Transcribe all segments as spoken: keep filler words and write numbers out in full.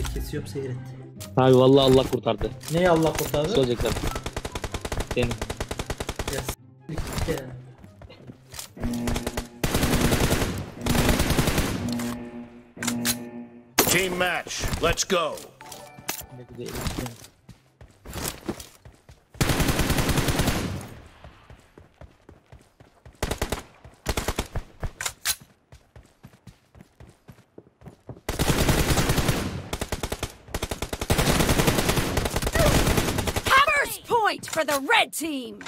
kesiyorum seyret. Abi vallahi Allah kurtardı. Neyi Allah kurtardı? Nasıl olacaklar? Seni. Ya s**k ya. Team match. Let's go. Ne güzel eriştim. Point for the red team.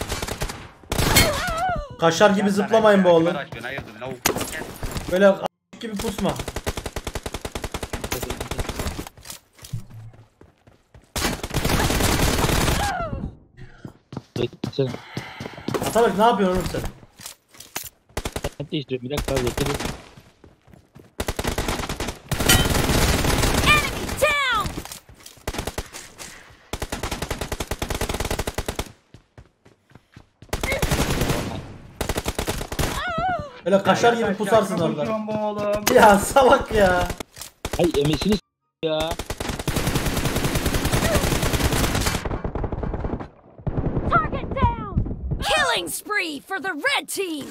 Kaşar gibi zıplamayın bu oğlum. Böyle a** gibi pusma. Beklesene. Atabek ne yapıyorsun oğlum sen? Ben değiştiriyorum. Bir dakika abi bekle. Enemy down. Böyle kaşar gibi pusarsın orada. Ya salak ya. Ay emesini s*** ya. Target down. Killing spree for the red team.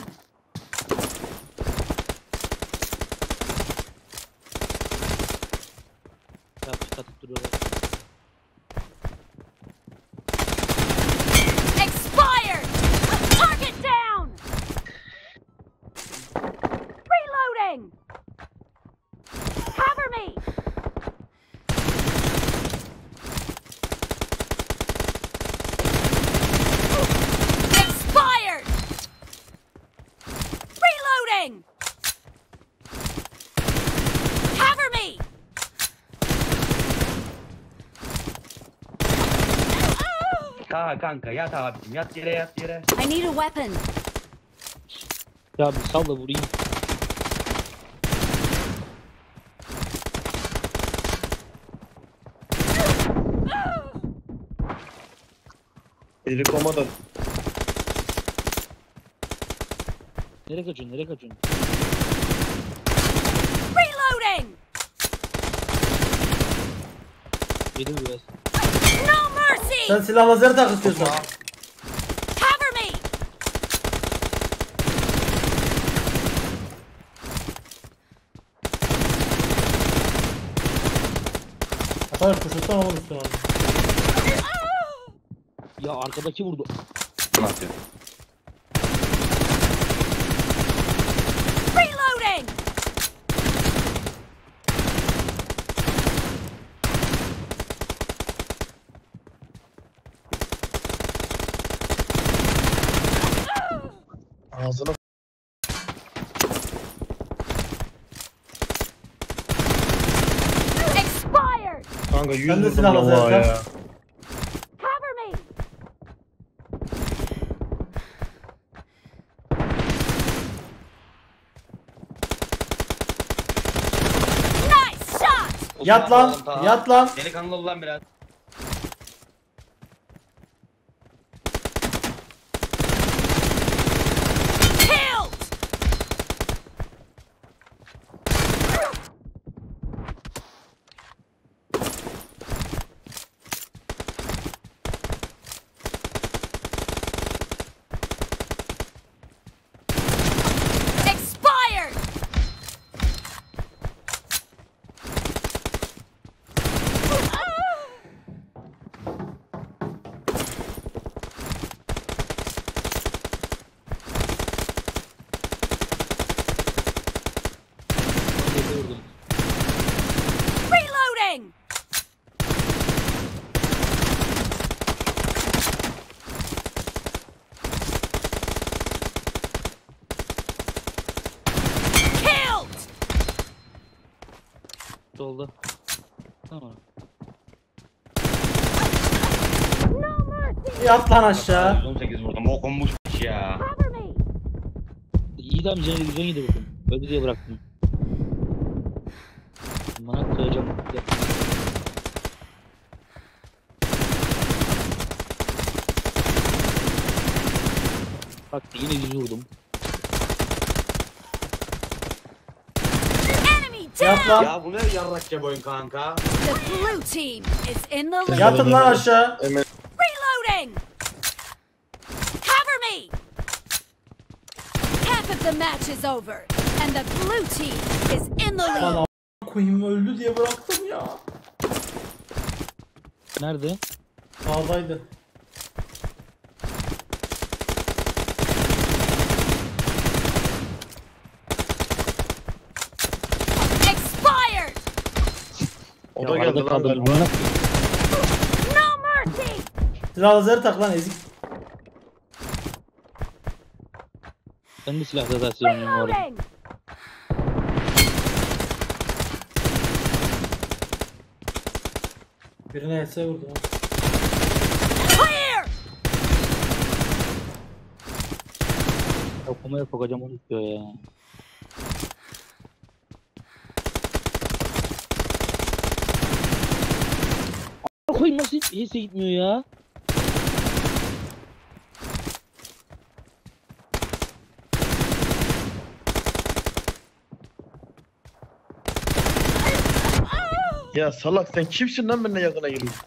Katıp duruyorlar. Expired. Target down. Reloading. Cover me. Expired. Reloading. Cover me. Ta kanka yat abicim yat yere yat yere. I need a weapon. Ya bir salla vurayım. Biri komada. Nereye kaçıyorsun? Nereye kaçıyorsun? Reloading. Yedim biraz. No mercy. Sen silah lazeri tak istiyorsan. Cover me. Atabek kuşursan olur üstüne abi. Ya arkadaki vurdu. Nasıl? Reloading. Ağzına Expired. kanka yüz Ben de vurdum silah lazeri vallahi tak. ya. Cover me. Nice shot. Yat lan, yat lan. Delikanlı ol lan biraz. Killed. Expired. Yedi vurdum. Reloading. Killed. Solda. Tamam. No mercy. Yat lan aşağı. on sekiz vurdum okunmuş ya. Cover me. İyi de amcanın yüzden yedi vurdum. Öldü diye bıraktım. Bana koyacağım. Ya. Bak yine yüz vurdum. Enemy Yat down! lan. Ya bu ne yarrakça boyun kanka? The blue team is in the lead. Yatın lan aşağı. Reloading! Cover me! Half of the match is over, and the blue team is in the lead. Lan a**a koyayım öldü diye bıraktım ya. Nerede? Sağdaydı. Expired! O da Ya geldi arada lan kaldım. galiba. Amına- No mercy! Silah lazeri tak lan ezik. Ben de silah zaten oynuyorum bu arada. Reloading! Birine etse vurdu. Clear! Okumaya sokacağım onu istiyor ya. A**a koyayım nasıl hiç iyisi gitmiyor ya. Ya salak sen kimsin lan benimle yakına geliyorsun?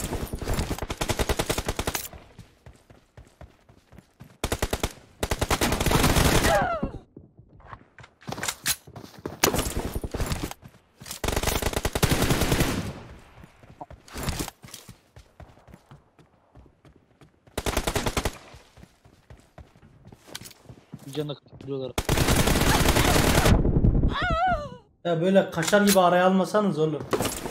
Bir canla kırıyorlar. Ya böyle kaşar gibi araya almasanız oğlum.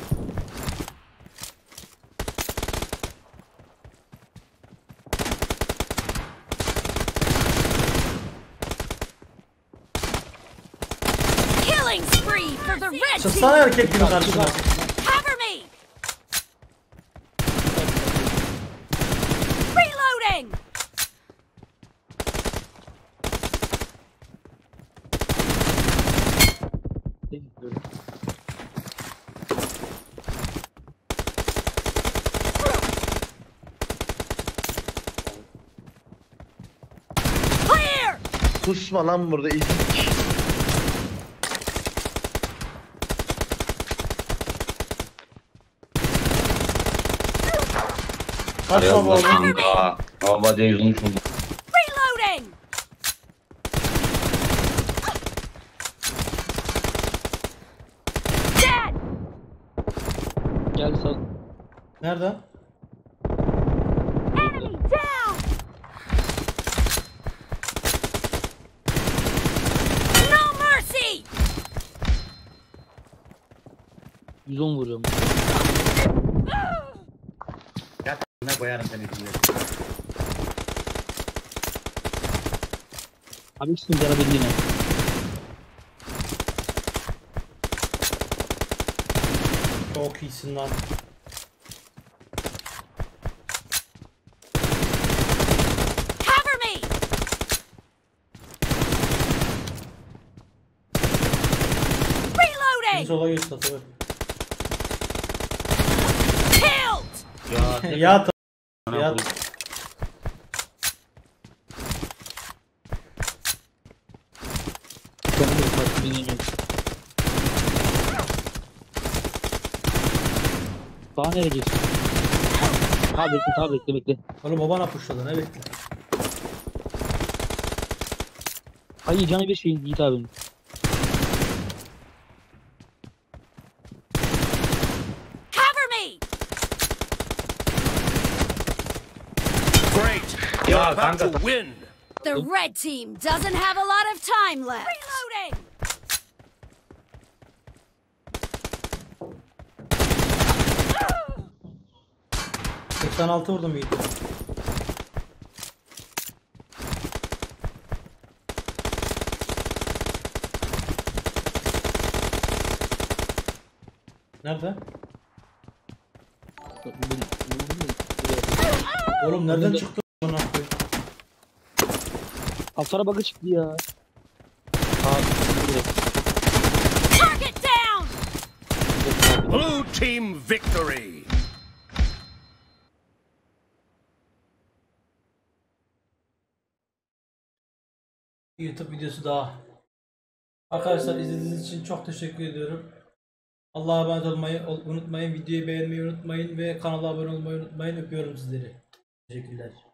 Killing spree for the red team! Çıksana erkek gibi karşıma. Cover me! Reloading! Clear! Kusma lan burada ezik. Kaçma bu oğlum. Kanka. Hava değil oldu. Reloading! Dead! Gel sal. Nerede? Enemy down! No mercy! yüz on vuruyorum. Ya ne koyarım seni şimdi. Abi ikisini canabildiğine. Çok iyisin lan. Cover me! Bir Reloading! sola geç tatlı. Killed! Ya Yat. Ana Yat. koyayım. Ben de farklı dinleyeceğim. Daha nereye geçsin? Ha bekle, ha bekle, bekle. Oğlum babana puşladı ne bekle. Hayır canı bir şey Yiğit abim. Cover me! Great. You're Yeah, about kanka. to win. The red team doesn't have a lot of time left. Reloading! seksen altı vurdum Yiğit. Nerede? Oğlum nereden Önünde- çıktı lan? Altara bakı çıktı ya. Abi, Target down! Blue team victory. YouTube videosu daha. Arkadaşlar izlediğiniz için çok teşekkür ediyorum. Allah'a emanet olmayı unutmayın. Videoyu beğenmeyi unutmayın ve kanala abone olmayı unutmayın. Öpüyorum sizleri. Teşekkürler.